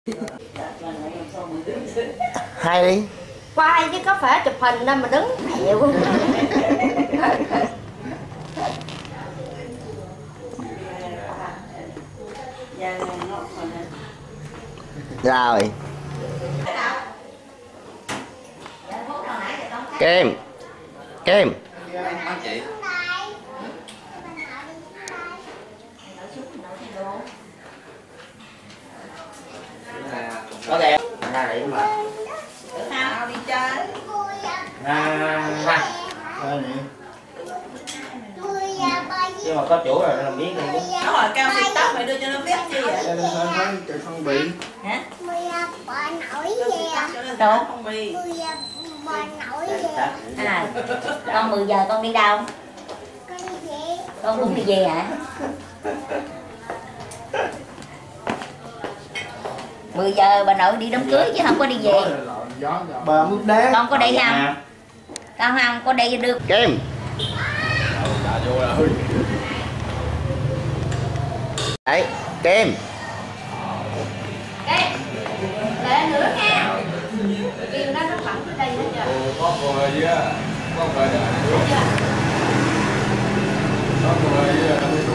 Hai đi. Quay chứ có phải chụp hình đâu mà đứng hiệu. Rồi. Kem. Kem. Có đẹp. Ra đây mà. Nào đi chơi. Nhưng mà có chủ rồi làm biết đi. Nó hỏi cao xịt tóc mày đưa cho nó viết chi vậy? Chạy phong bì. Hả? Bà nổi về. Đâu? Phong bì. Bà nổi về. À, con 10 giờ con đi đâu? Con đi về. Con cũng đi về hả? 10 giờ bà nội đi đám cưới chứ không có đi về. Bà mướp đá. Con có đi không? Con không có đi được. Kem. Đấy, kem. Kem. Để nữa nha. Kim đó nó phẳng tới đây nữa chưa? Có cười gì á. Có cười gì á. Có cười gì á.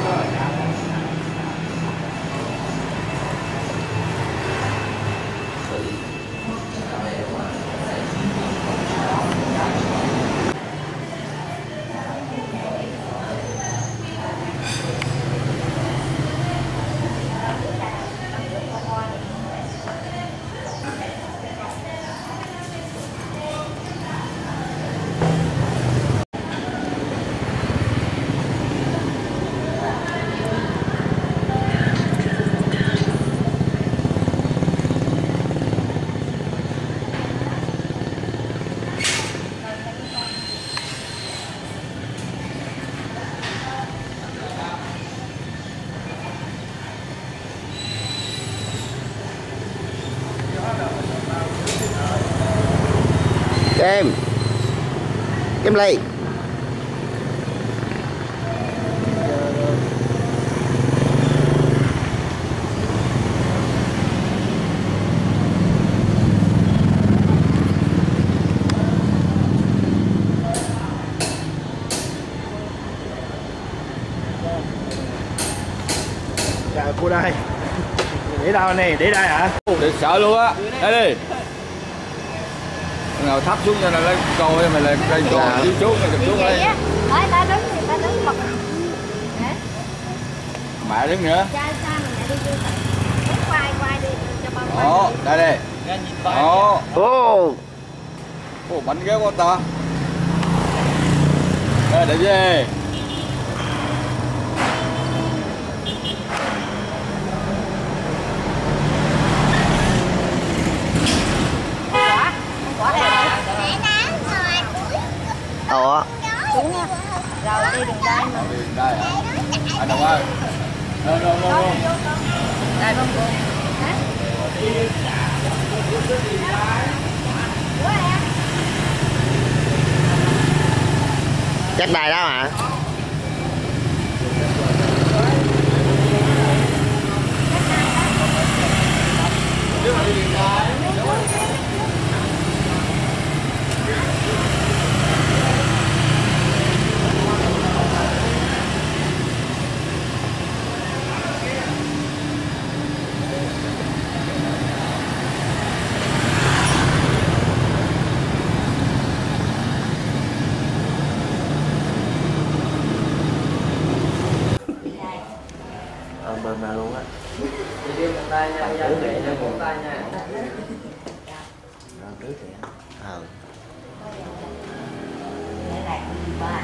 Kem. Kem ly. Chào cô đây. Để đâu này? Để đây hả? Để sợ luôn á. Đây đi. Nào thấp xuống cho nó lấy coi mày lại đây coi đi xuống mày chụp xuống đây. Nói ta đứng thì ta đứng bật. Hả? Mẹ đứng nữa. Cha sao mà mẹ đi chưa phải. Quay đi cho ba quay. Đó, đây đây. Đó. Ô. Ồ, bánh ghế quá ta. Đây để gì? Ủa. Xuống nha. Rồi đi đường đây mà. Đi đây. Anh Đồng ơi. Đâu. Đây không cô. Hả? Chắc đài đó hả? Bên luôn á. Đi một tay nha, đi một tay nha. Rồi trước thì. Để lại ba.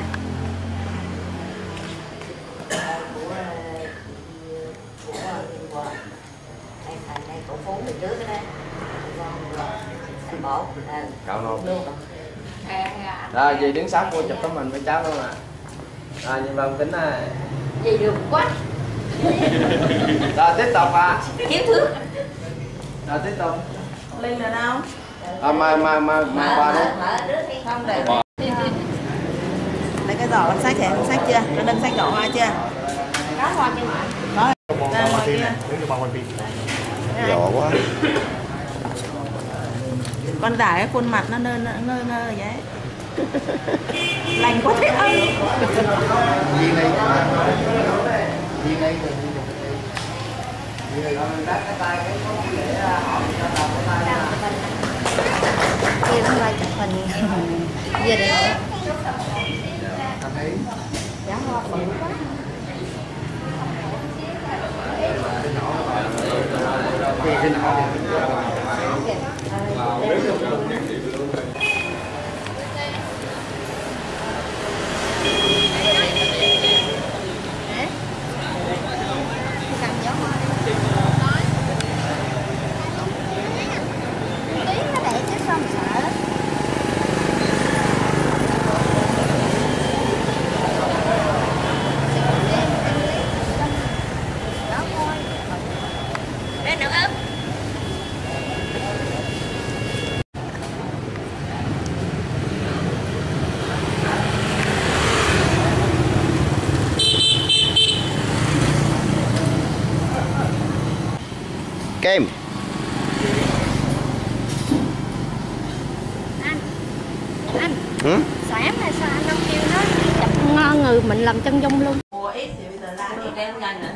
Đây cổ phú từ trước đó. Thành bộ. Cậu luôn. Rồi dì đứng sát cô chụp tấm hình với cháu luôn à. Rồi nhìn vào kính này. Gì được quá. Rồi tiếp tục à. Thiếu thước. Rồi tiếp tục. Linh là đâu? À, mà qua đi. Không để. Lấy cái giỏ con sách kìa, con sách chưa? Con đâm sách đỏ hoa chưa? Có hoa chưa mà. Có. Ra ngoài kia. Đứng cho bà quay phim. Dọ quá. Con đải cái khuôn mặt nó ngơ ngơ vậy. Lành quá thế ơi. Viên này. Viên này. Kia nó lại chụp hình về đây. Giá hoa bự quá. Kem. Anh. Ừ? Sáng hay sao anh không kêu nó chặt ngon người mình làm chân dung luôn. Mùa ít thì bây giờ la đi đem nhanh nữa.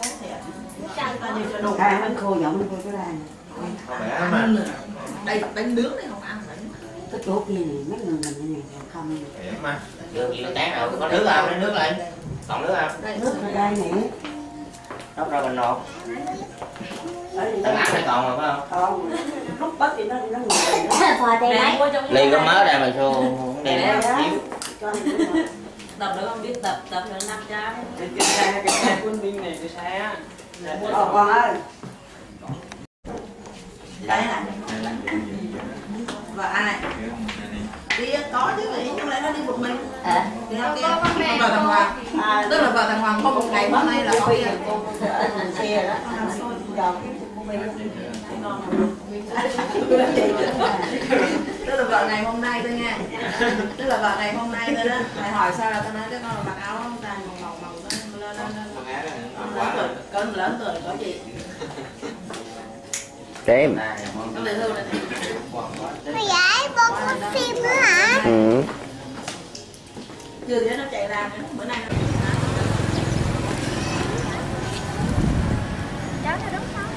Ăn khô giọng khô cái này. Khỏe mà. Đây bánh nướng này không ăn nữa. Cái chỗ kia này mấy người mình này không. Khỏe mà. Được gì nó tán rồi, có nước không? Lấy nước lên. Còn nước không? Nước ở đây nè. Đốt ra mình nộp. Tấn áp này còn mà phải không? Không. Lúc bắt thì nó ngồi. Ly có mớ đây mà xô không đi nữa xíu. Tập nữa không biết tập nữa 5 trái. Cái xe quân binh này cái xe. Con ơi. Đây này. Và ai? Đi có chứ vậy, nhưng lại nó đi một mình. Đi nó kia. Vợ thằng Hoàng. Tức là vợ thằng Hoàng có một ngày hôm nay là có kia. Xe đó. Tức là vợ ngày hôm nay thôi nha. Tức là vợ ngày hôm nay thôi đó. Mày hỏi sao là tao nói cái con là mặc áo không ta màu lên. Con lớn tuổi có gì? Kem. Con lệ hưu này. Mày dạy bố có phim nữa hả? Ừ. Chưa thế nó chạy ra bữa nay nó Cháu nó đúng không?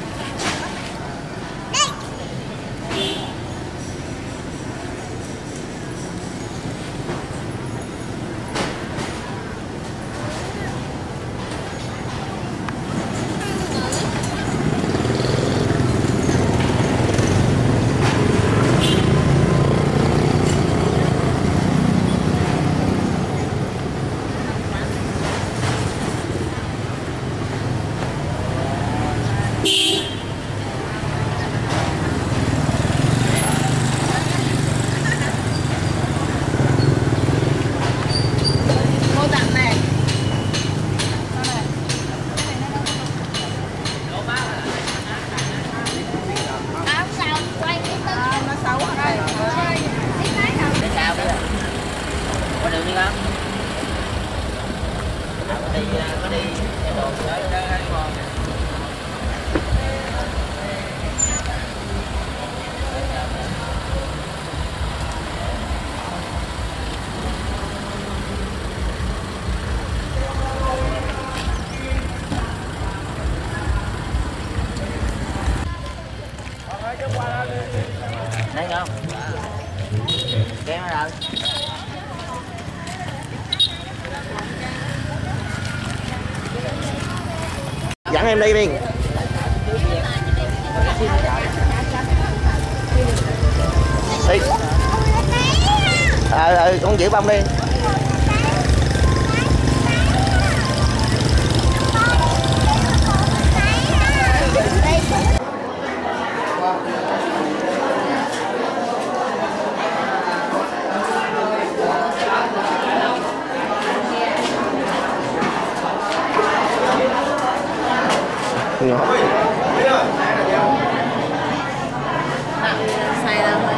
Đấy không? Kéo nó rồi. Dẫn em đi Biên. Đi. Con giữ bông đi.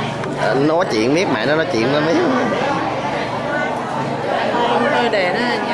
Nó nói chuyện biết mẹ nó nói chuyện nó biết. thôi để nó